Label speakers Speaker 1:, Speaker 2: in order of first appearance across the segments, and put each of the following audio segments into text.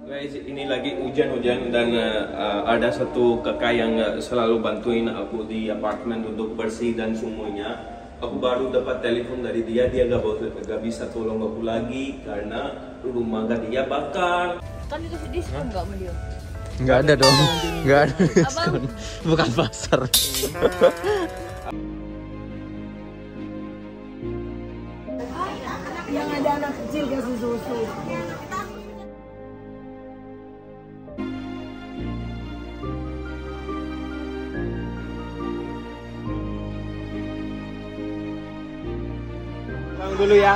Speaker 1: Guys, ini lagi hujan-hujan dan ada satu kakak yang selalu bantuin aku di apartemen untuk bersih dan semuanya. Aku baru dapat telepon dari dia, dia gak bisa tolong aku lagi karena rumah gak dia bakar.
Speaker 2: Kan dikasih diskon nggak sama dia?
Speaker 3: Nggak ada dong, nggak ada diskon. Bukan pasar.
Speaker 2: Yang ada anak kecil kasih susu.
Speaker 1: Bang dulu ya.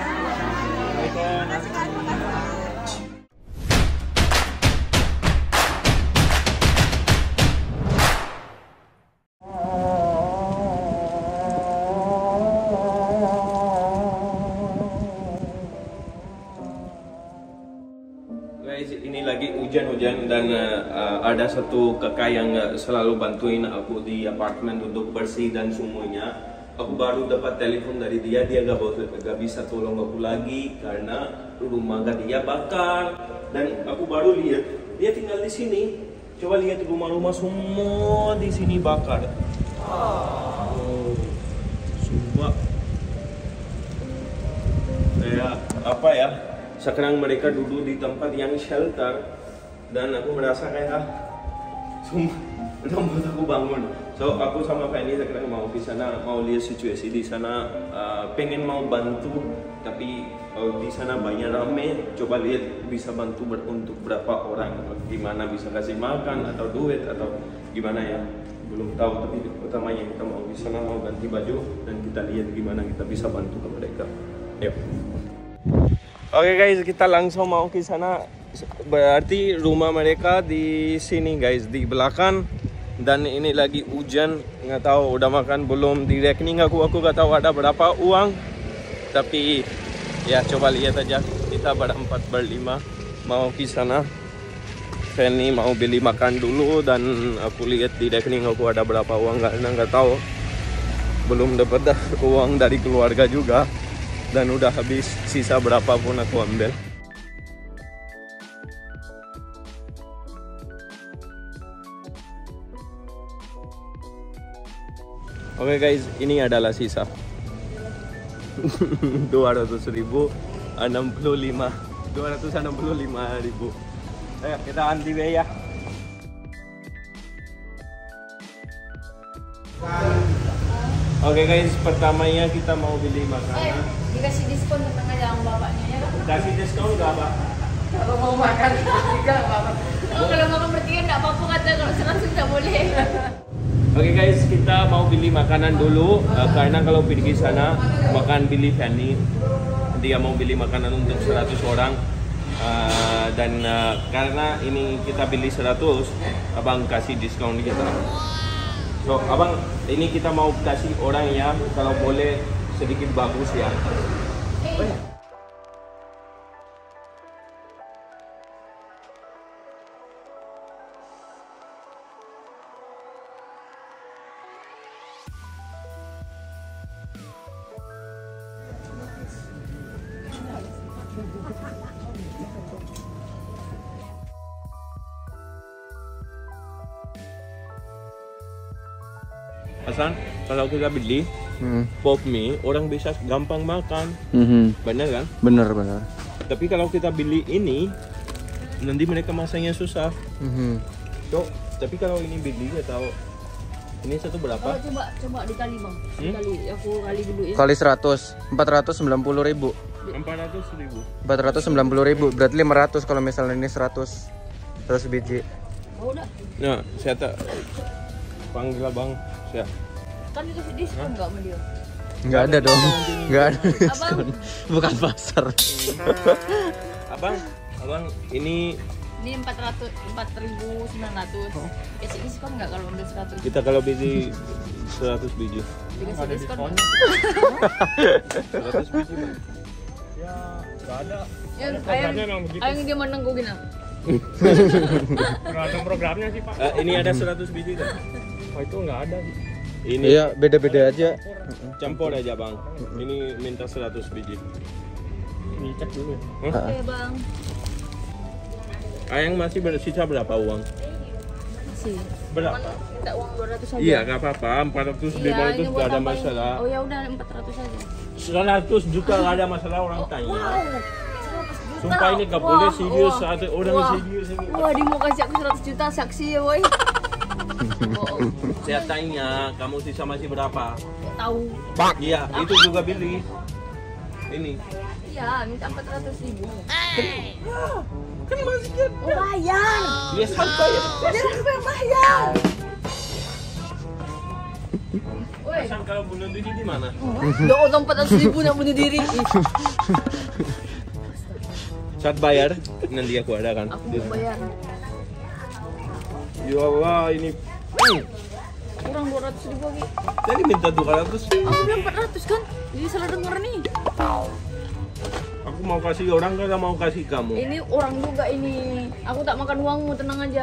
Speaker 1: Guys, ini lagi hujan-hujan dan ada satu kakak yang selalu bantuin aku di apartemen untuk bersih dan semuanya. Aku baru dapat telepon dari dia, dia gak bisa tolong aku lagi karena rumah gak dia bakar. Dan aku baru lihat dia tinggal di sini. Coba lihat rumah-rumah semua di sini bakar. Oh, sumpah. Kayak apa ya? Sekarang mereka duduk di tempat yang shelter dan aku merasa kayak sumpah membuat aku bangun. So aku sama Fanny sekarang mau ke sana, mau lihat situasi di sana, pengen mau bantu tapi di sana banyak rame. Coba lihat bisa bantu untuk berapa orang, gimana bisa kasih makan atau duit atau gimana ya, belum tahu. Tapi utamanya kita mau di sana, mau ganti baju dan kita lihat gimana kita bisa bantu ke mereka. Yuk. Oke guys, kita langsung mau ke sana. Berarti rumah mereka di sini guys, di belakang. Dan ini lagi hujan, nggak tahu udah makan belum, di rekening aku nggak tahu ada berapa uang. Tapi ya coba lihat aja, kita berempat berlima mau ke sana. Fanny mau beli makan dulu dan aku lihat di rekening aku ada berapa uang, karena nggak tahu, belum dapat uang dari keluarga juga. Dan udah habis, sisa berapapun aku ambil. Oke guys, ini adalah sisa 200.000, 265.000. Ayo kita anti ya. Oke guys, pertamanya kita mau beli makanan.
Speaker 2: Dikasih diskon tentang aja sama bapaknya ya.
Speaker 1: Kasih diskon nggak apa?
Speaker 2: Kalau mau makan bertiga nggak apa-apa. Kalau makan bertiga nggak apa-apa kata, kalau langsung nggak boleh.
Speaker 1: Oke guys, kita mau beli makanan dulu karena kalau pergi sana makan beli Fanny, dia mau beli makanan untuk 100 orang dan karena ini kita beli 100, abang kasih diskon kita. So abang, ini kita mau kasih orang ya, kalau boleh sedikit bagus ya. Hasan, kalau kita beli pop mie, orang bisa gampang makan. Bener kan?
Speaker 3: Bener.
Speaker 1: Tapi kalau kita beli ini, nanti mereka masaknya susah. So, tapi kalau ini beli atau ini satu berapa?
Speaker 2: Coba dikali bang, dikali aku kali dulu ya.
Speaker 3: Kali 100, 490.000.
Speaker 1: 400.000.
Speaker 3: 490.000, berarti 500 kalau misalnya ini 100 biji.
Speaker 2: Oh, udah.
Speaker 1: Nah, saya tak panggil abang. Ya.
Speaker 2: Kan dikasih diskon nggak sama dia?
Speaker 3: Nggak ada dong, nggak ada diskon. Bukan pasar.
Speaker 1: Abang, ini
Speaker 2: 4.900. Kasih diskon nggak kalau ambil 100?
Speaker 1: kita kalau beli 100 biji.
Speaker 2: Dikasih diskon.
Speaker 1: 100 biji bang. Ya, nggak ada.
Speaker 2: Ayang dia menangguhin apa?
Speaker 4: Tergantung programnya sih Pak.
Speaker 1: Ini ada 100 biji kan?
Speaker 4: Oh itu nggak ada sih.
Speaker 1: Ini
Speaker 3: Iya, beda-beda aja.
Speaker 1: campur aja bang. Ini minta 100 biji.
Speaker 4: Dicek dulu.
Speaker 2: Oke bang.
Speaker 1: Ayang masih bersisa berapa uang?
Speaker 2: Masih.
Speaker 1: Berapa?
Speaker 2: Minta uang 200 saja.
Speaker 1: Iya, nggak apa-apa. 400, 500 nggak ada masalah.
Speaker 2: Oh ya udah 400 saja.
Speaker 1: 100 juta nggak ada masalah orang tanya.
Speaker 2: Wow.
Speaker 1: Sumpah ini nggak boleh serius saat orang serius ini.
Speaker 2: Wah, dia mau kasih aku 100 juta saksi ya, boy.
Speaker 1: Saya tanya, kamu sisa masih berapa?
Speaker 2: Tahu.
Speaker 1: Iya, itu juga beli. Ini.
Speaker 2: Iya, minta 400.000.
Speaker 1: Kan masih kan?
Speaker 2: Oh, bayar.
Speaker 1: Dia santai ya.
Speaker 2: Dia sampai bayar. Woi,
Speaker 1: Pesan kalau bunuh diri di mana?
Speaker 2: ya Allah 400.000 nak bunuh diri.
Speaker 1: Saat bayar, nanti aku ada kan?
Speaker 2: Aku mau bayar.
Speaker 1: Ya Allah, ini.
Speaker 2: Kurang 200.000 lagi.
Speaker 1: Tadi minta 200.
Speaker 2: Aku bilang 400 kan? Jadi salah denger nih.
Speaker 1: Aku mau kasih orang, nggak mau kasih kamu.
Speaker 2: Ini orang juga ini. Aku tak makan uangmu, tenang aja.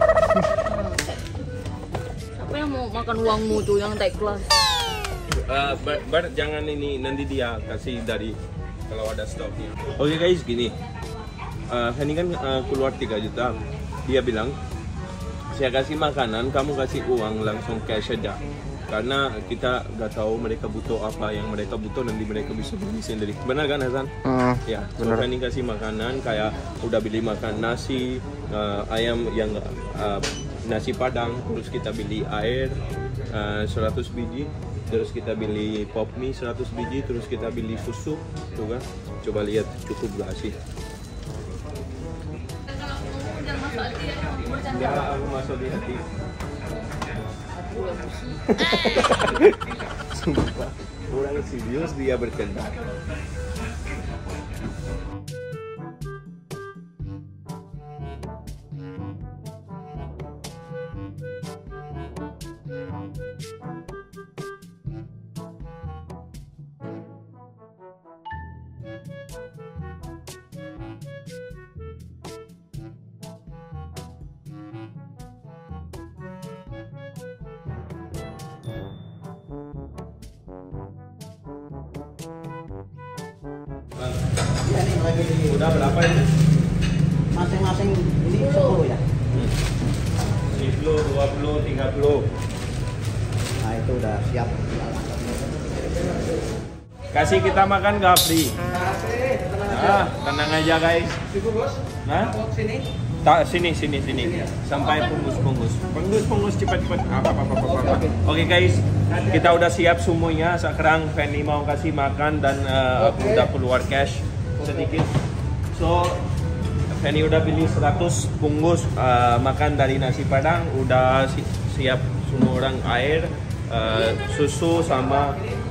Speaker 2: Siapa yang mau makan uangmu tuh yang tak ikhlas?
Speaker 1: Jangan ini, nanti dia kasih dari kalau ada stoknya. Oke guys, gini. Ini kan keluar 3 juta. Dia bilang, saya kasih makanan, kamu kasih uang langsung cash aja. Karena kita nggak tahu mereka butuh apa, yang mereka butuh nanti mereka bisa beli sendiri. Benar kan Hasan? Ya,
Speaker 3: benar.
Speaker 1: so, ini kasih makanan kayak udah beli makan nasi, ayam yang nasi padang, terus kita beli air 100 biji, terus kita beli pop mie 100 biji, terus kita beli susu, tuh kan? Coba lihat cukup gak sih? Ya, aku masuk di hati. Sumpah, orang serius dia bercanda. Udah berapa ini?
Speaker 5: Masing-masing ini 10 ya?
Speaker 1: 10, 20, 30.
Speaker 5: Nah itu udah siap.
Speaker 1: Kasih kita makan gak free? Tenang aja guys. Nah? Sini. Sampai punggus cepat. Apa. Oke guys, kita udah siap semuanya. Sekarang Fanny mau kasih makan dan aku udah keluar cash sedikit. So Fanny udah beli 100 bungkus makan dari nasi padang. Udah siap semua orang air, susu sama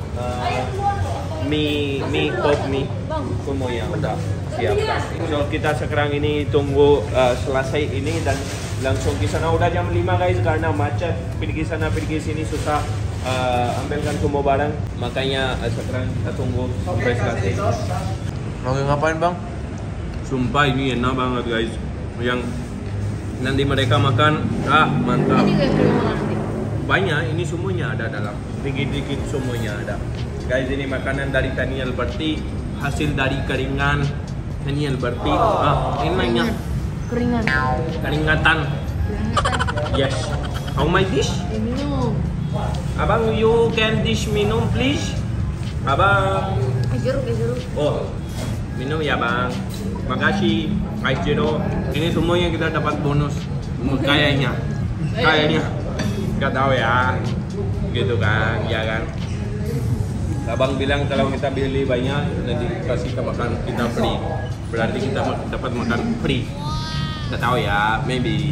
Speaker 1: mie pop mie semuanya udah siap. So kita sekarang ini tunggu selesai ini dan langsung ke sana. Udah jam 5 guys karena macet, pergi sana pergi sini susah ambilkan semua barang, makanya sekarang kita tunggu sampai selesai.
Speaker 3: Mau ngapain bang?
Speaker 1: Sumpah ini enak banget guys, yang nanti mereka makan mantap.
Speaker 2: Ini guys, nanti.
Speaker 1: Banyak, ini semuanya ada dalam, dikit-dikit semuanya ada. Guys, ini makanan dari Fanny Alberti, hasil dari keringan Fanny Alberti. Enaknya keringatan. Yes. How my dish?
Speaker 2: Minum.
Speaker 1: Abang, you can dish minum please. Abang.
Speaker 2: Jeruk.
Speaker 1: Oh, minum ya bang. Makasih. Ice Zero. Ini semuanya kita dapat bonus. Kayaknya. Gak tahu ya. Gitu kan, ya kan. Abang bilang kalau kita beli banyak nanti kasih kita makan kita free. Berarti kita dapat makan free. Gak tahu ya, maybe.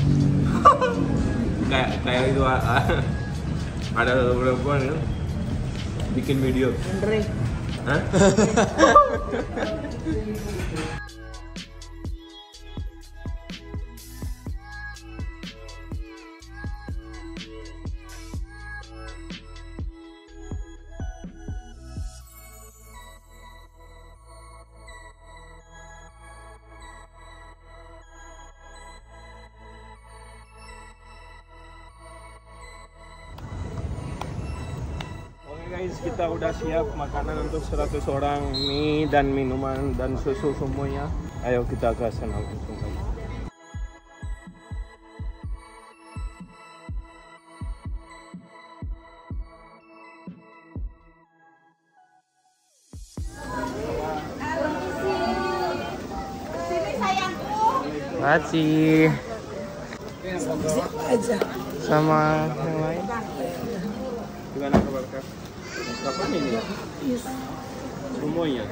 Speaker 1: kayak itu ada beberapa ya, bikin video.
Speaker 2: Andre.
Speaker 1: Hah? Guys, kita udah siap makanan untuk 100 orang, mie dan minuman dan susu semuanya. Ayo kita ke sana langsung.
Speaker 3: Makasih. Sama yang lain.
Speaker 1: Gimana kabar Kak? Kapan ini? Semuanya.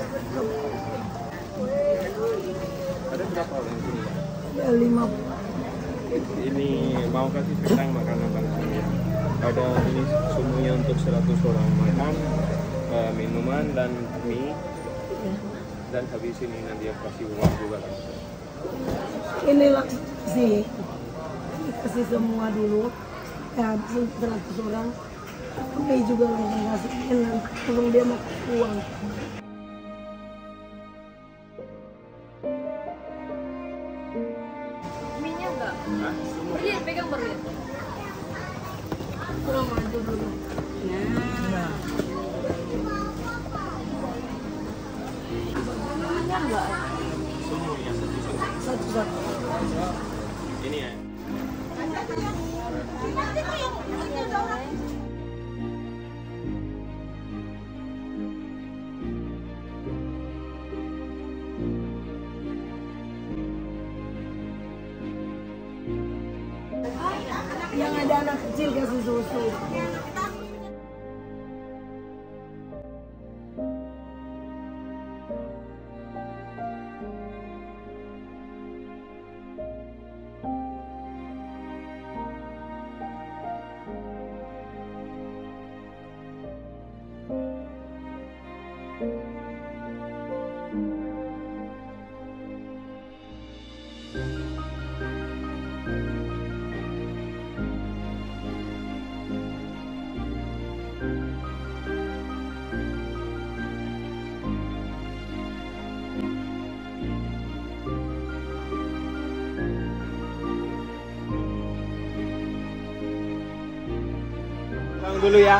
Speaker 1: Ada berapa orang sini?
Speaker 6: Ada 5.
Speaker 1: Ini mau kasih sekarang makanan langsung ya. Ada ini semuanya untuk 100 orang makan, minuman dan mie. Dan habis ini nanti aku kasih uang juga langsung.
Speaker 6: Inilah sih, kasih semua dulu. Ya, 100 orang. Kami juga langsung kasih. Langsung dia mau uang.
Speaker 2: Mie-nya enggak? Iya, pegang baru ya.
Speaker 6: Kurang maju dulu. Nah.
Speaker 2: Mie-nya enggak?
Speaker 1: Semuanya
Speaker 6: Satu-satu.
Speaker 1: ini ya.
Speaker 6: Yang ada anak kecil kasih susu.
Speaker 1: Pulang dulu ya.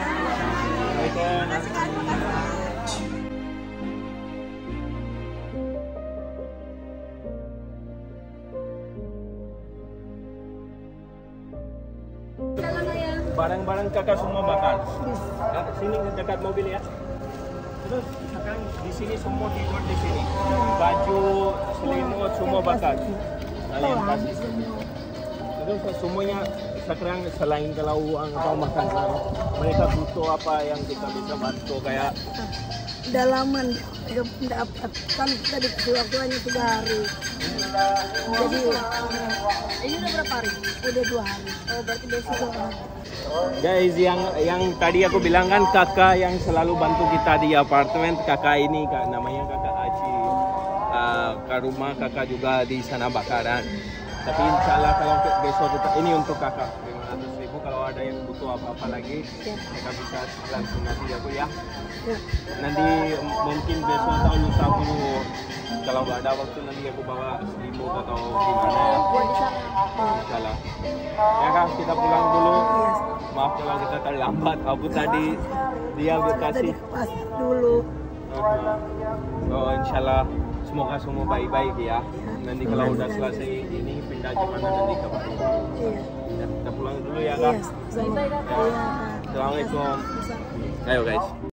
Speaker 1: Barang-barang kakak semua bakar. Nah, sini dekat mobil ya. Terus sekarang di sini semua tidur di sini. Baju, selimut semua bakar. Kalian kasih. Terus semuanya sekarang selain kalau uang atau makan, mereka butuh apa yang kita bisa bantu kayak
Speaker 6: Dalaman mereka mendapat kan kita dikasih waktu hanya 3 hari. Jadi
Speaker 2: Ini udah berapa hari?
Speaker 6: udah 2 hari.
Speaker 2: Oh, berarti besok.
Speaker 1: guys yang tadi aku bilang kan kakak yang selalu bantu kita di apartemen, kakak ini namanya kakak Aci. Ke rumah kakak juga di sana bakaran. Tapi insya Allah kalau besok kita ini untuk kakak 500.000, kalau ada yang butuh apa-apa lagi mereka bisa langsung nanti aku ya. Nanti mungkin besok atau lusa aku kalau ada waktu nanti aku bawa selimut atau gimana ya. Insya Allah. Ya Kak, kita pulang dulu. Maaf kalau kita terlambat. Aku tadi dia
Speaker 6: Tadi
Speaker 1: kasih.
Speaker 6: ke pasar dulu.
Speaker 1: Oh, insya Allah semoga semua baik-baik ya. Nanti kalau udah selesai ini pindah ke mana nanti kabarin.
Speaker 6: Iya.
Speaker 1: Ya, kita pulang dulu ya
Speaker 6: Iya,
Speaker 1: Kak.
Speaker 6: sama. Iya.
Speaker 1: Assalamualaikum. Ayo guys.